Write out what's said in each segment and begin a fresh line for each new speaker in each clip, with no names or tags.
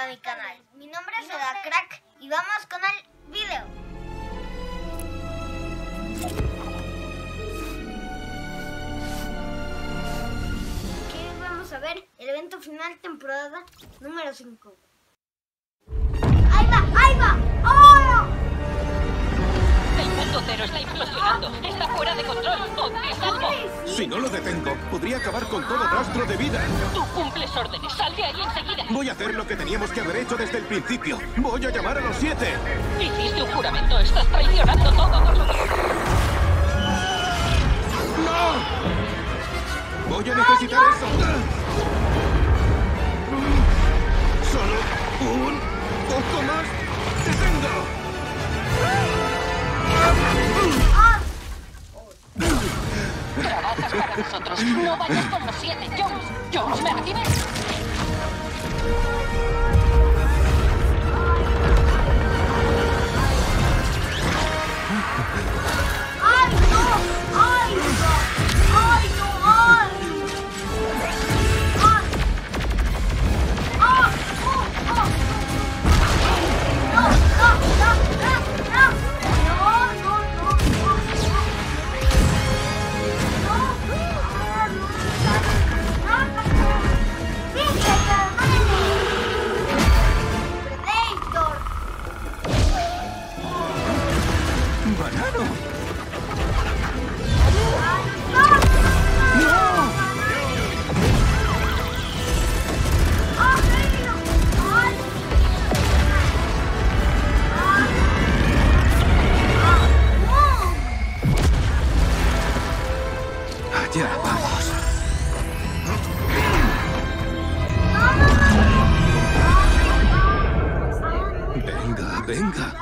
a mi canal. Mi nombre es Crack y vamos con el video. Aquí vamos a ver el evento final temporada número 5. ¡Ahí va! ¡Ahí va! ¡Oh!
El mundo cero está implosionando. Está fuera de control. ¿Oís algo?
Si no lo detengo, podría acabar con todo rastro de vida.
Tú cumples órdenes. Sal de ahí enseguida.
Voy a hacer lo que teníamos que haber hecho desde el principio. Voy a llamar a los 7.
Hiciste un juramento. Estás traicionando todo por lo que...
¡No! Voy a necesitar eso. Solo un poco más. ¡Detengo!
Trabajas para nosotros. No vayas con los 7. Jones, ¿me recibes?
¡Ay, no! ¡Ay, no! ¡Ay, no! ¡Ay! ¡Ay! ¡Ah! ¡Oh! ¡Oh! ¡No! ¡No! ¡No! ¡No!
Ya, vamos. Venga, venga.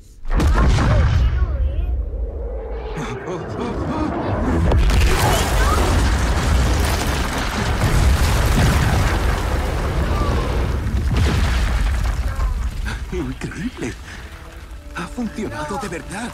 Increíble. Ha funcionado de verdad.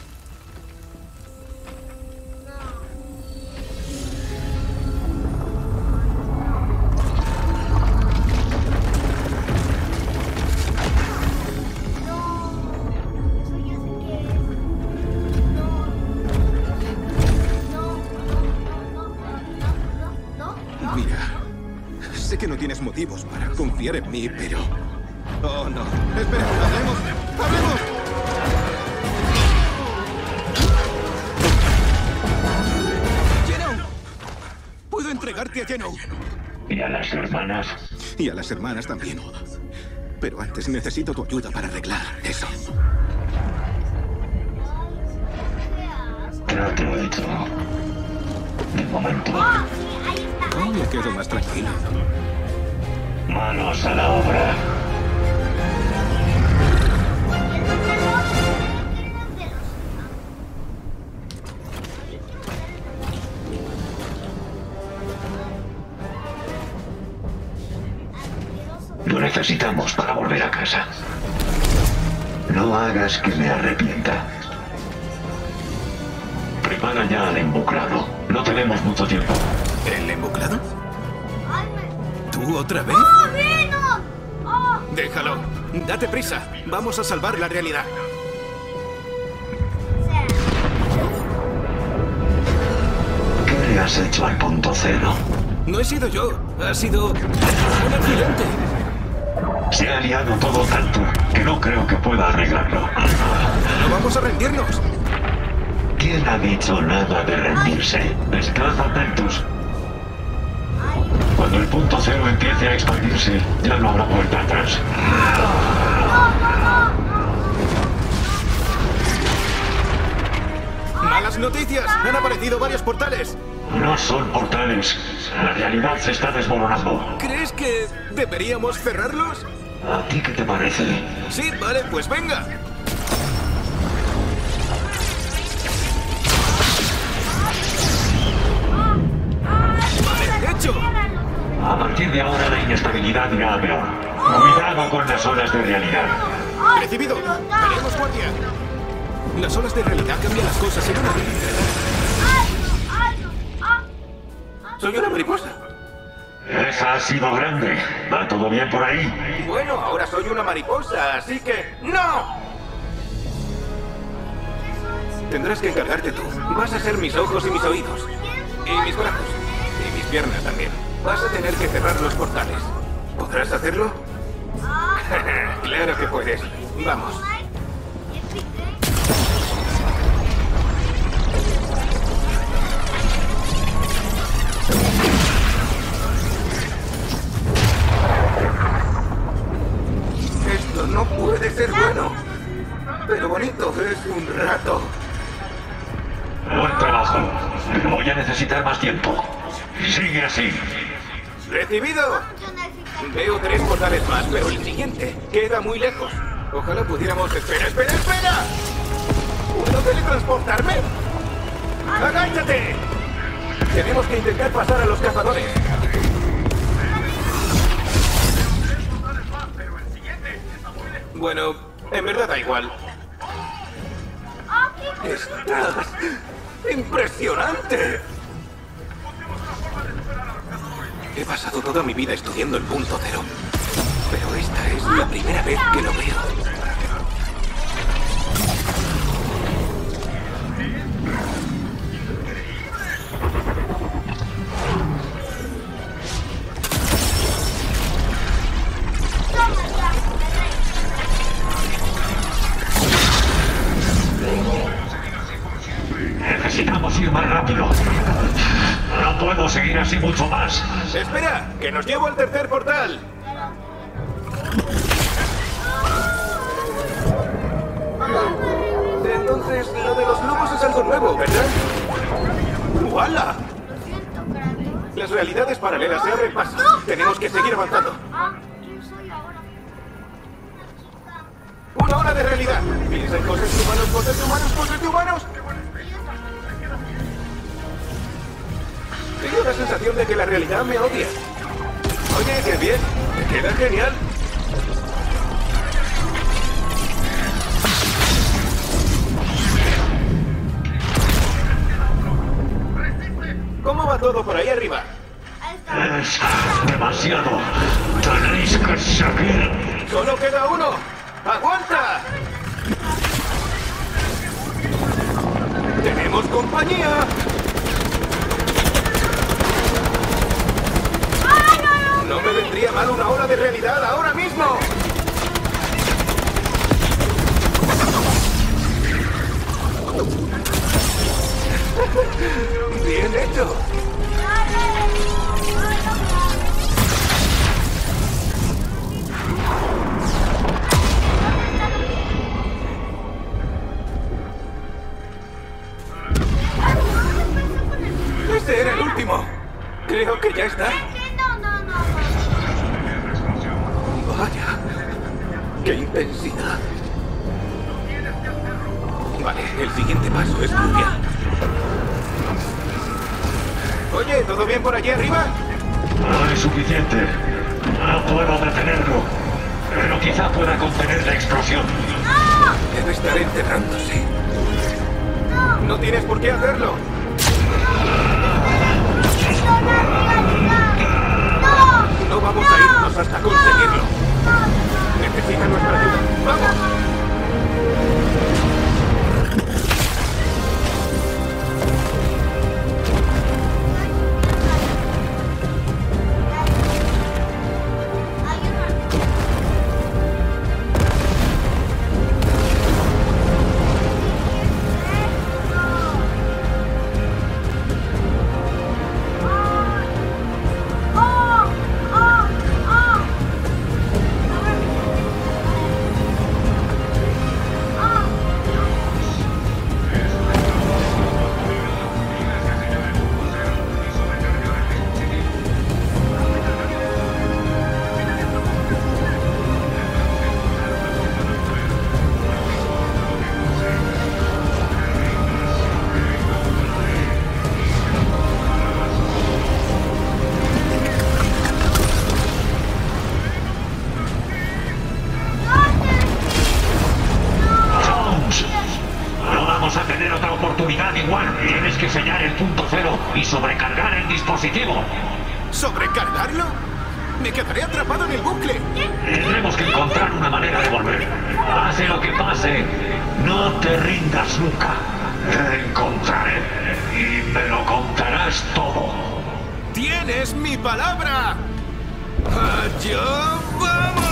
Mira, sé que no tienes motivos para confiar en mí, pero... Oh, no. Espera, hablemos. ¡Hablemos! ¡Geno! Puedo entregarte a Geno.
¿Y a las hermanas?
Y a las hermanas también. Pero antes necesito tu ayuda para arreglar eso.
Trato hecho. De momento.
Oh, me quedo más tranquilo.
Manos a la obra. Lo necesitamos para volver a casa. No hagas que me arrepienta. Prepara ya al embuclado. No tenemos mucho tiempo.
¿El embuclado? ¿Tú otra vez?
¡Oh, Venom! ¡Oh!
Déjalo. Date prisa. Vamos a salvar la realidad.
¿Qué le has hecho al punto cero?
No he sido yo. Ha sido un accidente.
Se ha liado todo tanto que no creo que pueda arreglarlo.
No vamos a rendirnos.
¿Quién ha dicho nada de rendirse? Estad atentos. Cuando el punto cero empiece a expandirse, ya no habrá vuelta atrás.
Malas noticias. Han aparecido varios portales.
No son portales. La realidad se está desmoronando.
¿Crees que deberíamos cerrarlos?
¿A ti qué te parece?
Sí, vale, pues venga. Vale, hecho.
A partir de ahora la inestabilidad irá a peor. Cuidado con las olas de realidad.
Recibido. Haremos guardia. Las olas de realidad cambian las cosas en una vida. Soy una mariposa.
Esa ha sido grande. ¿Va todo bien por ahí?
Bueno, ahora soy una mariposa, así que... ¡No! Tendrás que encargarte tú. Vas a ser mis ojos y mis oídos. Y mis brazos. Y mis piernas también. Vas a tener que cerrar los portales. ¿Podrás hacerlo? Claro que puedes. Vamos. Esto no puede ser bueno. Pero bonito es un rato.
Buen trabajo. Pero voy a necesitar más tiempo. Sigue así.
¡Recibido! Veo 3 portales más, pero el siguiente queda muy lejos. Ojalá pudiéramos... ¡Espera, espera, espera! ¿Puedo teletransportarme? ¡Agáchate! Tenemos que intentar pasar a los cazadores. Bueno, en verdad da igual. ¡Estás impresionante! He pasado toda mi vida estudiando el punto cero. Pero esta es la primera vez que lo veo.
Necesitamos ir más rápido. No puedo seguir así mucho más.
¡Espera! ¡Que nos llevo al tercer portal! Entonces, lo de los lobos es algo nuevo, ¿verdad? ¡Uala! Las realidades paralelas se abren paso. Tenemos que seguir avanzando.
¿Quién soy ahora?
¡Una hora de realidad! Piensa en cosas de humanos, cosas de humanos, cosas de humanos. Tengo la sensación de que la realidad me odia. Oye, qué bien. Me queda genial. ¿Cómo va todo por ahí arriba?
Es demasiado. Tenéis que seguir.
¡Solo queda uno! ¡Aguanta! ¡Tenemos compañía! No me vendría mal una hora de realidad ahora mismo. Bien hecho. Ese era el último. Creo que ya está. Vaya, qué intensidad. Vale, el siguiente paso es crucial. Oye, ¿todo bien por allí arriba?
No es suficiente. No puedo detenerlo. Pero quizá pueda contener la explosión.
Debe estar enterrándose. No tienes por qué hacerlo. No vamos a irnos hasta conseguirlo. Necesita nuestra ayuda. ¡Vamos!
Igual, tienes que sellar el punto cero y sobrecargar el dispositivo.
¿Sobrecargarlo? Me quedaré atrapado en el bucle.
Tendremos que encontrar una manera de volver. Pase lo que pase, no te rindas nunca. Te encontraré y me lo contarás todo.
¡Tienes mi palabra! ¡Allá vamos!